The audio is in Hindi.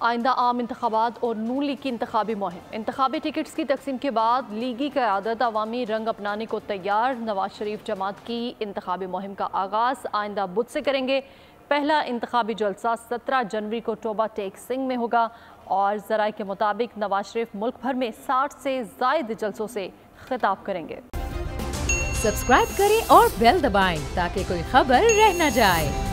आइंदा आम इंतखाबात और नून लीग की इंतखाबी मुहिम। इंतखाबी टिकट्स की तकसीम के बाद लीगी क़यादत अवामी रंग अपनाने को तैयार। नवाज शरीफ जमात की इंतखाबी मुहिम का आगाज़ आइंदा बुध से करेंगे। पहला इंतखाबी जलसा 17 जनवरी को टोबा टेक सिंह में होगा और ज़राए के मुताबिक नवाज शरीफ मुल्क भर में 60 से ज़ायद जलसों से खिताब करेंगे। सब्सक्राइब करें और बेल दबाएं ताकि कोई खबर रह न जाए।